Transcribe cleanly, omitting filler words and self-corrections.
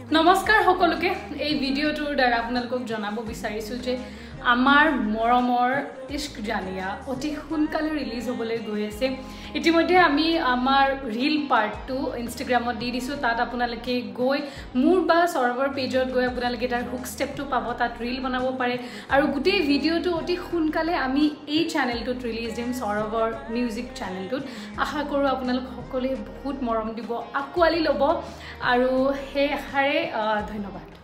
নমস্কাৰ সকলোকে এই ভিডিওটোৰ দ্বাৰা আপোনালোকক জনাব বিচাৰিছো যে আমাৰ মৰমৰ ইশ্ক জানিয়া অতি সোনকালে ৰিলিজ হ'বলৈ গৈ আছে ইতিমধ্যে আমি আমাৰ ৰীল পাৰ্টটো ইনষ্টাগ্ৰামত দি দিছো তাত আপোনালোকে গৈ মোৰ বা সৌৰভৰ পেজত গৈ আপোনালোকে তাৰ হুক ষ্টেপটো পাব তাত ৰীল বনাব পাৰে আৰু গোটেই ভিডিওটো অতি সোনকালে আমি এই চেনেলটোত ৰিলিজ দিম সৌৰভৰ মিউজিক চেনেলটোত আশা কৰোঁ আপোনালোক সকলোৱে বহুত মৰম দিব আকোৱালি ল'ব আৰু সেই আশাৰে ধন্যবাদ